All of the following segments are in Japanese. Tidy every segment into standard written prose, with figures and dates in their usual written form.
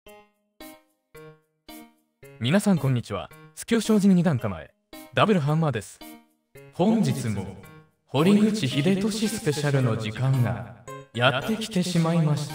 皆さんこんにちは。月を障子に2段構え、ダブルハンマーです。本日も堀口秀俊スペシャルの時間がやってきてしまいました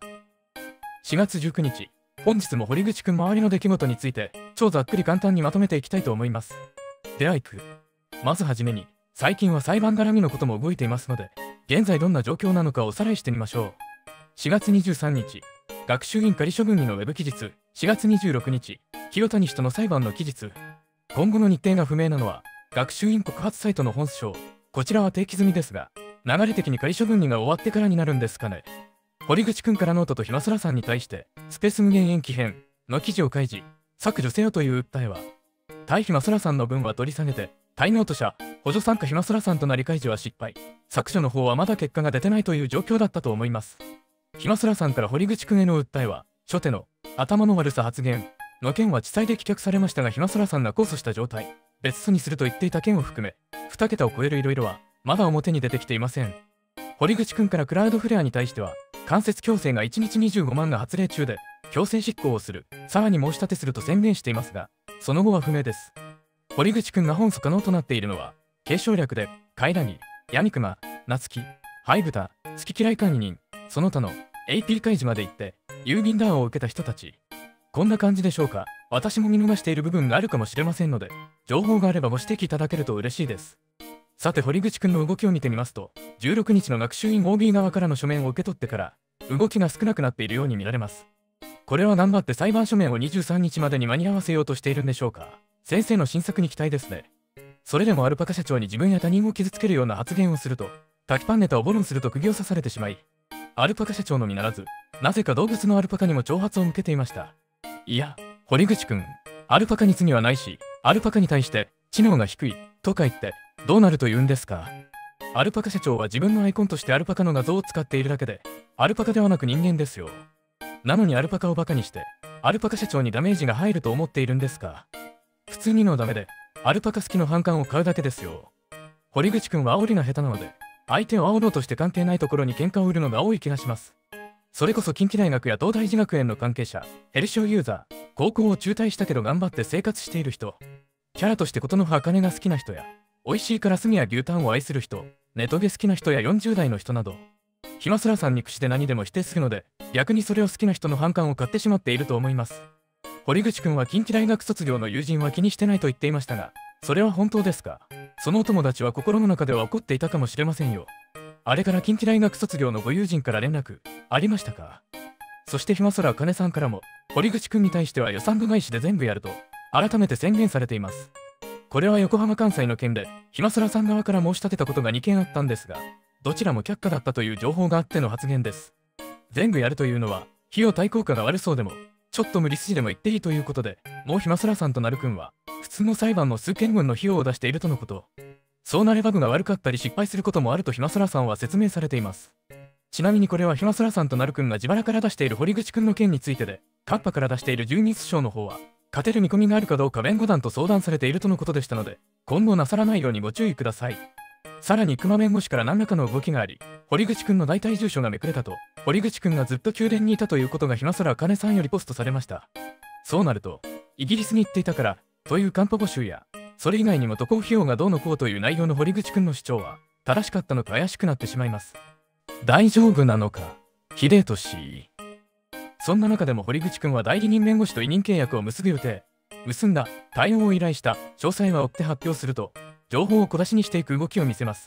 。4月19日、本日も堀口くん周りの出来事について超ざっくり簡単にまとめていきたいと思います。では行く。まずはじめに、最近は裁判絡みのことも動いていますので、現在どんな状況なのかをおさらいしてみましょう。4月23日、学習院仮処分議のウェブ記述。4月26日、清谷氏との裁判の期日。今後の日程が不明なのは、学習院告発サイトの本書。こちらは定期済みですが、流れ的に仮処分議が終わってからになるんですかね。堀口くんからノートとひますらさんに対して、スペース無限延期編の記事を開示、削除せよという訴えは、対ひますらさんの分は取り下げて、対ノート社、補助参加ひますらさんとなり開示は失敗。削除の方はまだ結果が出てないという状況だったと思います。ひますらさんから堀口くんへの訴えは、初手の頭の悪さ発言の件は地裁で棄却されましたが、ひますらさんが控訴した状態、別訴にすると言っていた件を含め、2桁を超えるいろいろは、まだ表に出てきていません。堀口くんからクラウドフレアに対しては、間接強制が1日25万が発令中で、強制執行をする、さらに申し立てすると宣言していますが、その後は不明です。堀口くんが本訴可能となっているのは、継承略で、カイラギ、ヤニクマ、ナツキ、ハイブタ、好き嫌い管理人、その他の AP 開示まで行って、郵便談を受けた人たち。こんな感じでしょうか。私も見逃している部分があるかもしれませんので、情報があればご指摘いただけると嬉しいです。さて堀口くんの動きを見てみますと、16日の学習院 OB 側からの書面を受け取ってから、動きが少なくなっているように見られます。これは頑張って裁判書面を23日までに間に合わせようとしているんでしょうか。先生の新作に期待ですね。それでもアルパカ社長に自分や他人を傷つけるような発言をすると、タキパンネタをボロンすると釘を刺されてしまい、アルパカ社長のみならず、なぜか動物のアルパカにも挑発を向けていました。いや、堀口くん、アルパカに罪はないし、アルパカに対して知能が低いとか言ってどうなると言うんですか。アルパカ社長は自分のアイコンとしてアルパカの画像を使っているだけで、アルパカではなく人間ですよ。なのにアルパカをバカにして、アルパカ社長にダメージが入ると思っているんですか。普通にのダメで、アルパカ好きの反感を買うだけですよ。堀口くんは煽りが下手なので、相手を煽ろうとして関係ないところに喧嘩を売るのが多い気がします。それこそ近畿大学や東大寺学園の関係者、ヘルシオユーザー、高校を中退したけど頑張って生活している人、キャラとしてことの葉金が好きな人や、美味しいから炭や牛タンを愛する人、ネトゲ好きな人や40代の人など、ひますらさんに口で何でも否定するので、逆にそれを好きな人の反感を買ってしまっていると思います。堀口くんは近畿大学卒業の友人は気にしてないと言っていましたが、それは本当ですか。そのお友達は心の中では怒っていたかもしれませんよ。あれから近畿大学卒業のご友人から連絡ありましたか。そしてひますら金さんからも、堀口くんに対しては予算部外視で全部やると改めて宣言されています。これは横浜関西の件でひますらさん側から申し立てたことが2件あったんですが、どちらも却下だったという情報があっての発言です。全部やるというのは費用対効果が悪そうでも、ちょっと無理筋でも言っていいということで、もうひますらさんとなるくんは普通の裁判の数件分の費用を出しているとのこと。そうなればバグが悪かったり失敗することもあるとひますらさんは説明されています。ちなみにこれはひますらさんとなるくんが自腹から出している堀口くんの件についてで、カッパから出している12日賞の方は勝てる見込みがあるかどうか弁護団と相談されているとのことでしたので、今後なさらないようにご注意ください。さらに熊弁護士から何らかの動きがあり、堀口くんの代替住所がめくれたと、堀口くんがずっと宮殿にいたということがひますら金さんよりポストされました。そうなると、イギリスに行っていたからというカンパ募集や、それ以外にも渡航費用がどうのこうという内容の堀口くんの主張は正しかったのか怪しくなってしまいます。大丈夫なのか、秀俊。そんな中でも堀口くんは代理人弁護士と委任契約を結ぶ予定。結んだ、対応を依頼した、詳細は追って発表すると、情報を小出しにしていく動きを見せます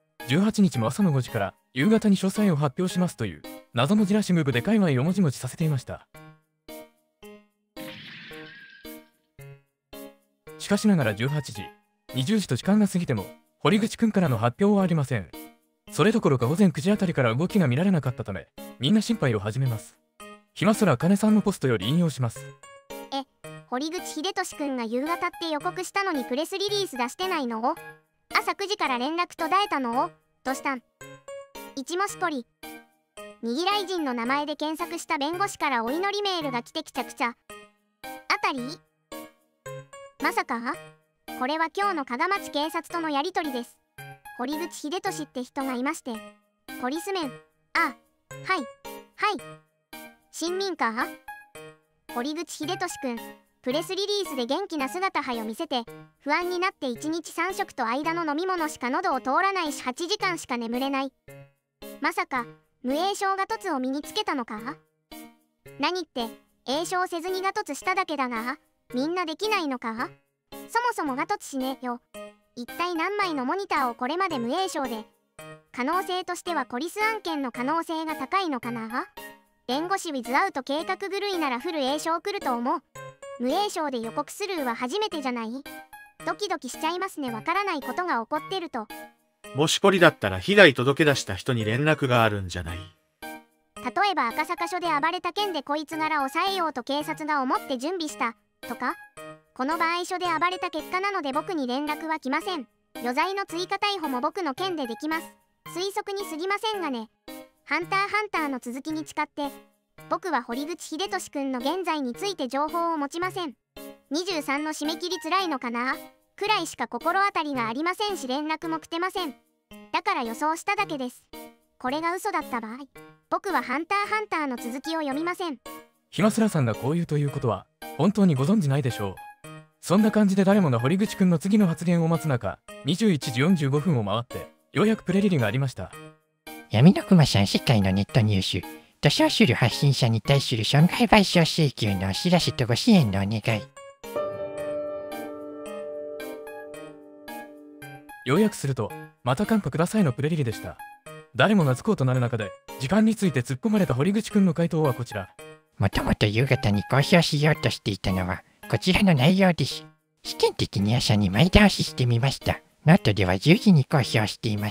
。18日も朝の5時から夕方に詳細を発表しますという謎のじらしムーブで界隈をもじもじさせていました。しかしながら18時、20時と時間が過ぎても堀口くんからの発表はありません。それどころか午前9時あたりから動きが見られなかったため、みんな心配を始めます。ひますら金さんのポストより引用します。 堀口秀俊くんが夕方って予告したのにプレスリリース出してないの？朝9時から連絡途絶えたの？どうしたん？一もしこり。にぎらい人の名前で検索した弁護士からお祈りメールが来てきちゃくちゃ。あたり？まさか？これは今日の加賀町警察とのやりとりです。堀口秀俊って人がいまして。ポリスメン。あ、はい、はい。親民か？ 堀口秀俊くん、プレスリリースで元気な姿はよ見せて、不安になって1日3食と間の飲み物しか喉を通らないし8時間しか眠れない。まさか無栄症が凸を身につけたのか？何って栄症せずにが凸しただけだが、みんなできないのか？そもそもが凸しねえよ。一体何枚のモニターをこれまで無栄症で、可能性としてはコリス案件の可能性が高いのかな？弁護士ウィズアウト計画狂いならフル栄症来ると思う。無栄症で予告スルーは初めてじゃない？ドキドキしちゃいますね。わからないことが起こってると。 もしこりだったら被害届け出した人に連絡があるんじゃない？ 例えば赤坂署で暴れた件でこいつ柄を抑えようと警察が思って準備したとか。この場合署で暴れた結果なので僕に連絡は来ません。余罪の追加逮捕も僕の件でできます。推測に過ぎませんがね。ハンターハンターの続きに誓って、僕は堀口秀俊くんの現在について情報を持ちません。23の締め切りつらいのかなくらいしか心当たりがありませんし連絡も来てません。だから予想しただけです。これが嘘だった場合、僕はハンターハンターの続きを読みません。 ひますらさんがこう言うということは本当にご存じないでしょう。そんな感じで誰もが堀口くんの次の発言を待つ中、21時45分を回ってようやくプレリリがありました。 闇の熊さん世界のネットニュース、図書種類発信者に対する損害賠償請求のお知らせとご支援のお願い。 要約すると、またカンパくださいのプレリリでした。誰もがつこうとなる中で、時間について突っ込まれた堀口くんの回答はこちら。 もともと夕方に公表しようとしていたのは、こちらの内容です。試験的に朝に前倒ししてみました。ノートでは10時に公表しています。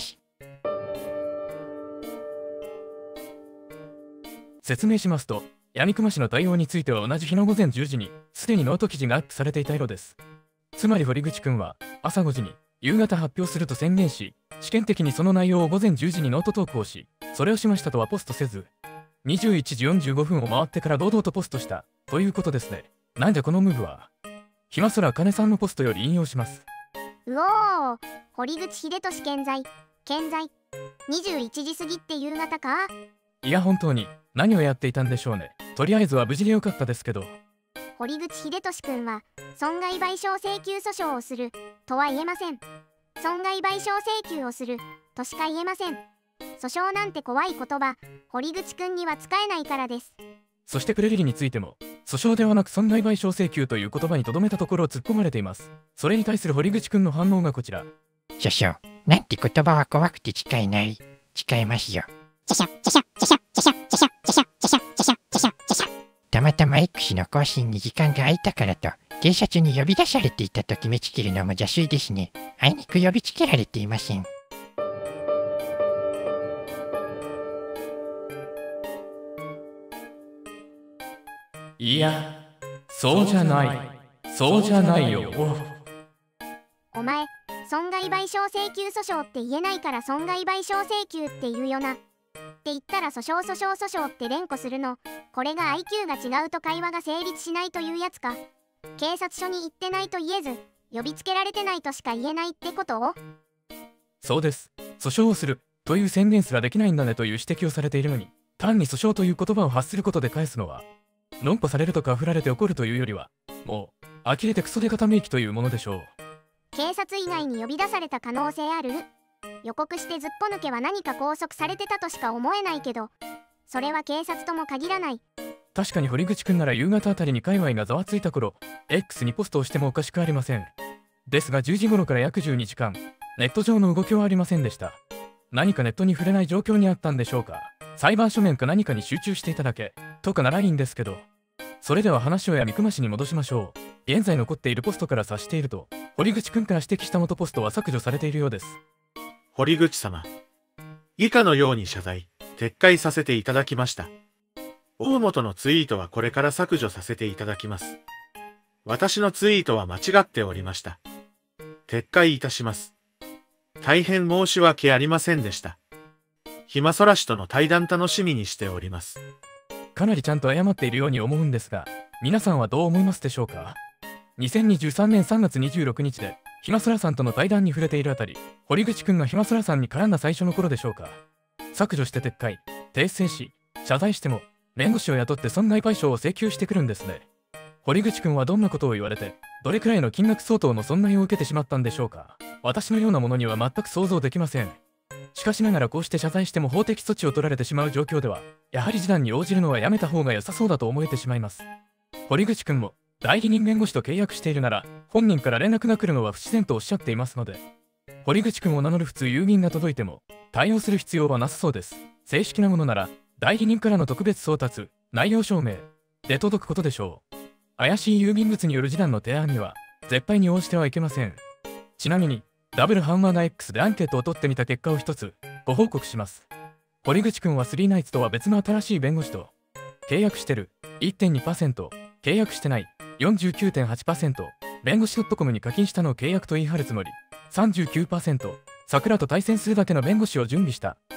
説明しますと、闇熊氏の対応については同じ日の午前10時に、すでにノート記事がアップされていたようです。つまり堀口くんは、朝5時に、夕方発表すると宣言し、試験的にその内容を午前10時にノート投稿し、それをしましたとはポストせず、21時45分を回ってから堂々とポストした、ということですね。なんでこのムーブは、ひまそらかねさんのポストより引用します。 うおー、堀口秀俊健在。21時過ぎって夕方か？ いや本当に、何をやっていたんでしょうね。とりあえずは無事でよかったですけど。 堀口秀俊くんは、損害賠償請求訴訟をする、とは言えません。損害賠償請求をする、としか言えません。訴訟なんて怖い言葉、堀口くんには使えないからです。 そしてプレリリについても、訴訟ではなく損害賠償請求という言葉にとどめたところを突っ込まれています。それに対する堀口くんの反応がこちら。 訴訟、なんて言葉は怖くて使えない。使えますよ。たまたま X の更新に時間が空いたからと、警察に呼び出されていたと決めつけるのも邪推ですね。あいにく呼びつけられていません。 いや、そうじゃない。そうじゃないよ。 お前、損害賠償請求訴訟って言えないから損害賠償請求って言うよな。って言ったら訴訟って連呼するの。これが IQ が違うと会話が成立しないというやつか。警察署に行ってないと言えず、呼びつけられてないとしか言えないってことを？ そうです。訴訟をするという宣言すらできないんだねという指摘をされているのに、単に訴訟という言葉を発することで返すのは、論破されるとか振られて怒るというよりは、もう、呆れてクソデカため息というものでしょう。 警察以外に呼び出された可能性ある？予告してずっぽ抜けは何か拘束されてたとしか思えないけど、それは警察とも限らない。 確かに堀口くんなら夕方あたりに界隈がざわついた頃、X にポストをしてもおかしくありません。ですが10時頃から約12時間、ネット上の動きはありませんでした。何かネットに触れない状況にあったんでしょうか。裁判所面か何かに集中していただけ、とかならいいんですけど。それでは話を闇熊氏に戻しましょう。現在残っているポストから察していると、堀口くんから指摘した元ポストは削除されているようです。 堀口様、以下のように謝罪、撤回させていただきました。大本のツイートはこれから削除させていただきます。私のツイートは間違っておりました。撤回いたします。大変申し訳ありませんでした。ひまそら氏との対談楽しみにしております。 かなりちゃんと謝っているように思うんですが、皆さんはどう思いますでしょうか。2023年3月26日で、ひまそらさんとの対談に触れているあたり、堀口くんがひまそらさんに絡んだ最初の頃でしょうか。削除して撤回、訂正し、謝罪しても、弁護士を雇って損害賠償を請求してくるんですね。 堀口くんはどんなことを言われて、どれくらいの金額相当の損害を受けてしまったんでしょうか。私のようなものには全く想像できません。しかしながらこうして謝罪しても法的措置を取られてしまう状況では、やはり示談に応じるのはやめた方が良さそうだと思えてしまいます。堀口くんも、代理人弁護士と契約しているなら、本人から連絡が来るのは不自然とおっしゃっていますので、堀口くんを名乗る普通郵便が届いても、対応する必要はなさそうです。正式なものなら、代理人からの特別送達、内容証明で届くことでしょう。怪しい郵便物による示談の提案には、絶対に応じてはいけません。ちなみに、ダブルハンマーが X でアンケートを取ってみた結果を一つ、ご報告します。堀口くんは3ナイツとは別の新しい弁護士と、契約してる 1.2%、契約してない 49.8%、弁護士 .com に課金したのを契約と言い張るつもり 39%、桜と対戦するだけの弁護士を準備した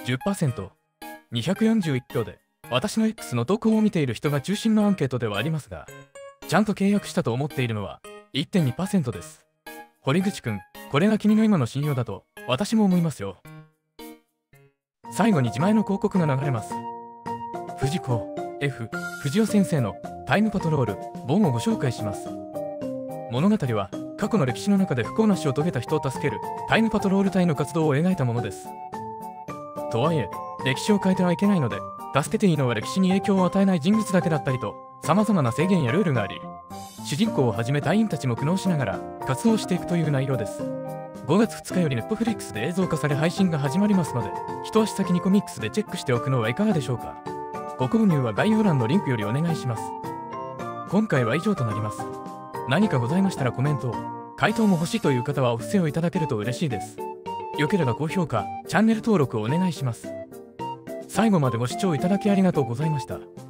10%、241票で、私の X の投稿を見ている人が中心のアンケートではありますが、ちゃんと契約したと思っているのは 1.2% です。堀口くん、これが君の今の信用だと私も思いますよ。最後に自前の広告が流れます。藤子 F 藤尾先生のタイムパトロール本をご紹介します。物語は過去の歴史の中で不幸な死を遂げた人を助けるタイムパトロール隊の活動を描いたものです。とはいえ歴史を変えてはいけないので、助けていいのは歴史に影響を与えない人物だけだったりと様々な制限やルールがあり、主人公をはじめ隊員たちも苦悩しながら活動していくという内容です。5月2日より Netflix で映像化され配信が始まりますので、一足先にコミックスでチェックしておくのはいかがでしょうか。ご購入は概要欄のリンクよりお願いします。今回は以上となります。何かございましたらコメントを、回答も欲しいという方はお布施をいただけると嬉しいです。よければ高評価、チャンネル登録をお願いします。最後までご視聴いただきありがとうございました。